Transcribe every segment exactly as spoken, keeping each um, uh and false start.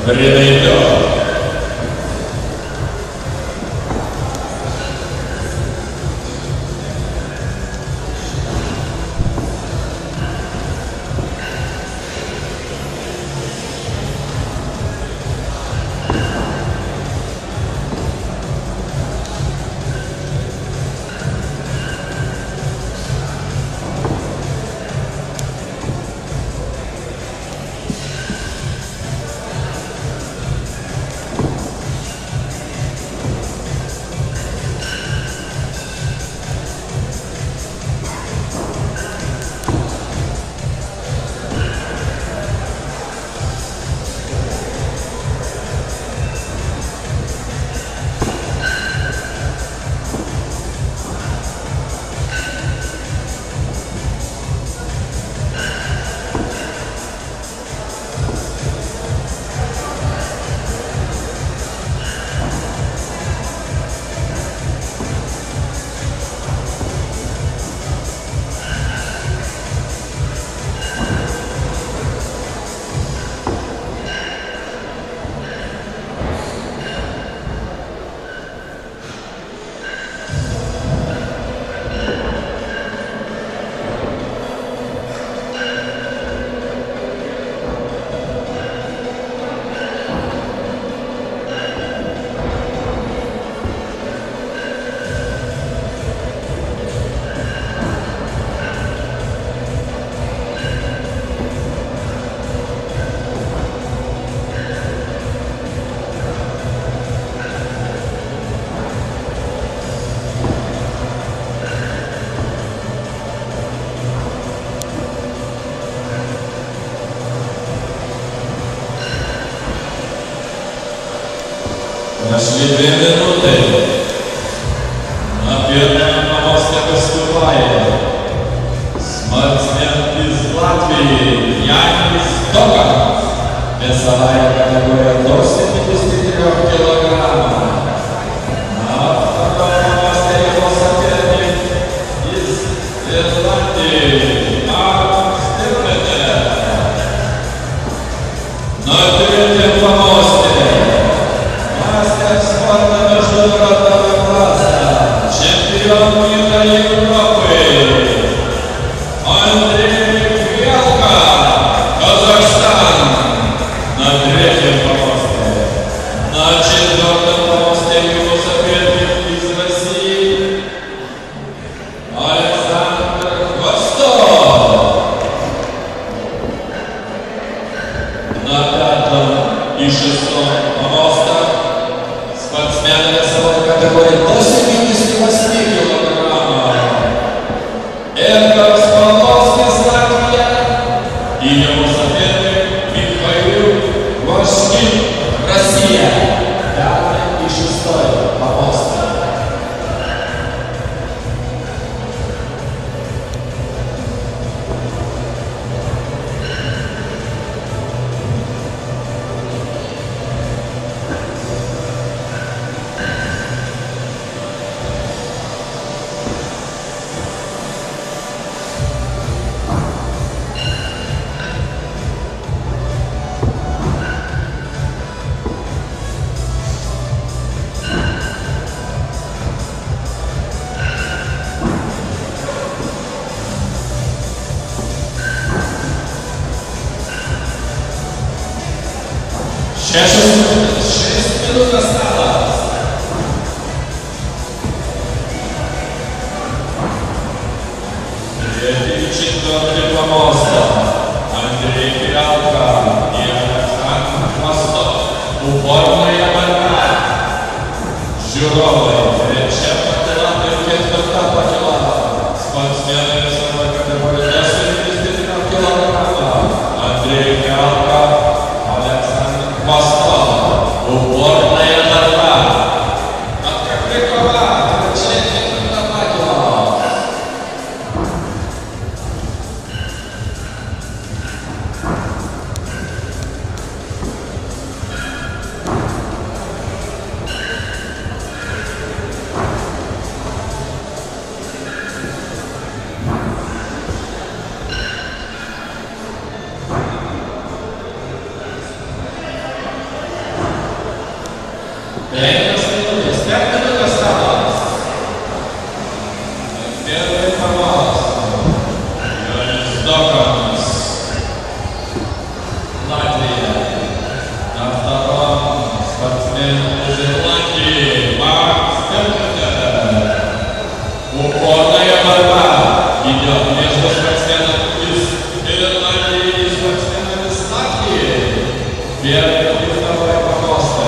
Renato. Нашли две минуты. На первом помосте выступает спортсмен из Латвии Янис Докан. Весовая категория до семидесяти трёх килограммов. На втором помосте его соперник из Ирландии Марк Стирмете. На третьем помосте мастер спорта международного класса, чемпион мира Европы Андрей Фиалко, Казахстан. На третьем помосте. На четвертом помосте его соперник из России Александр Хвостов. На пятом и шестом помостах спортсмены весовой категории до семидесяти восьми килограммов. Это Смоловский из Латвии и его соперник Михаил Вашкин, Россия. Пятый и шестой помосты. шесть минут осталось. Третий и четвертый помоста. Андрей Фиалко и Александр Хвостов. Упорная борьба. Журовой. Чемпионат Киргизстана по килограммам. Спортсмены весовой категории до семидесяти трёх килограммов. Андрей Фиалко, Александр Хвостов. Упорная борьба. Открыкова. Чемпионат на два килограмма. penkios minutės, penkios minutės stalas. Первый пожалуйста. Янис Доканс. Латвия. На втором спортсмен из Ирландии Марк Стерлинг. Упорная борьба идет между спортсменом из Ирландии и спортсменом из Латвии. Первый и второй помосты.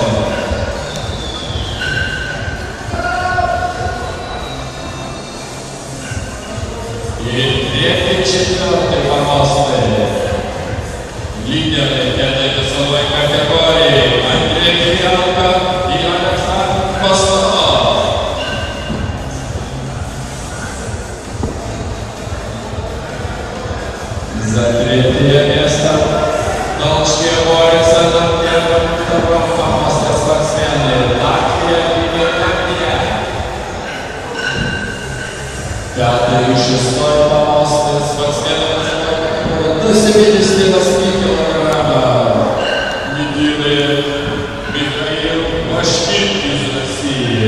И третий, четвертый помосты. Лидеры этой весовой категории Андрей Фиалко и Александр Пастухов. За третье место Толчки борются на первом и втором помосте спортсмены Латвия и Ирландия. Пятый и шестой помосты спортсмены до семидесяти восьми килограммов. Лидирует Михаил Машкин из России.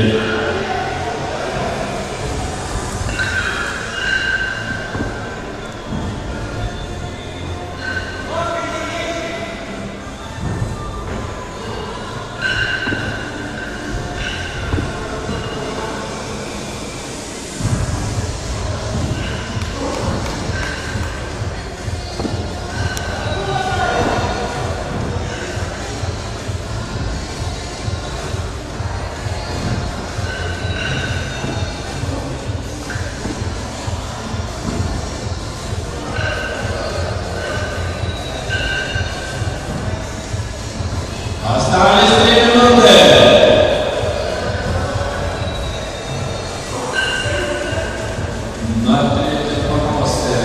Остались три минуты. На третьем помосте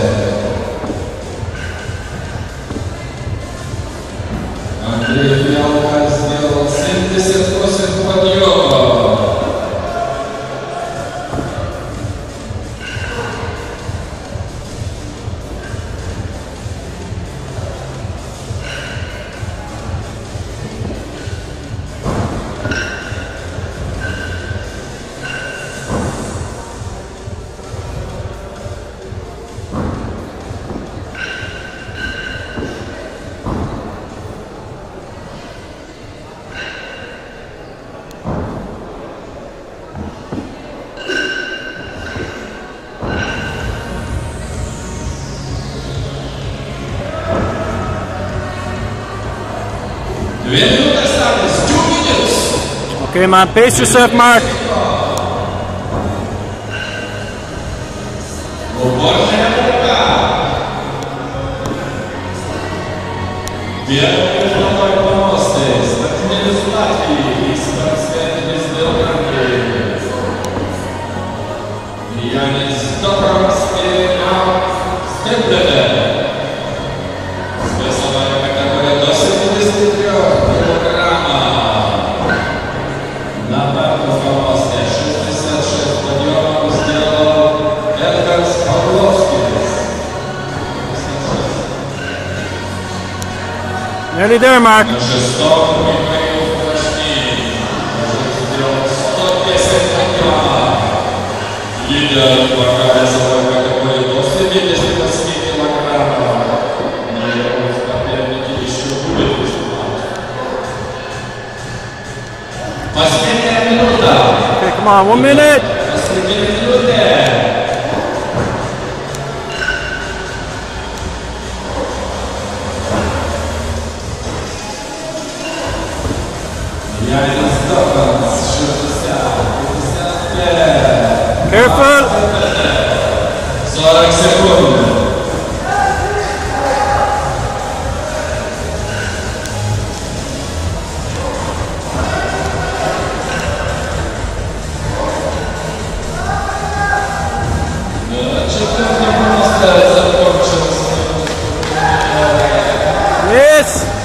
Андрей Фиалко сделал семьдесят восемь подъемов. Две минуты остались. Two minutes. Okay, man, pace yourself, Mark. Уборная борьба. Первый и второй помосты. Спортсмен из Латвии и спортсмен из Ирландии. Янис Доканс и Марк Стерлинг. Весовая категория до семидесяти трёх килограммов. На пятом помосте шестьдесят шесть подъемов сделал Эдгарс Павловскис. Nearly there, Mark. На шестом Михаил Машкин сделал сто десять подъемов. Лидер пока весовой категории до семидесяти восьми килограммов. Но его соперники еще будут выступать. Последняя минута. Okay, come on, one minute. Последняя минута. Янис Доканс, шестьдесят, пятьдесят пять. Careful. сорок секунд. Yes.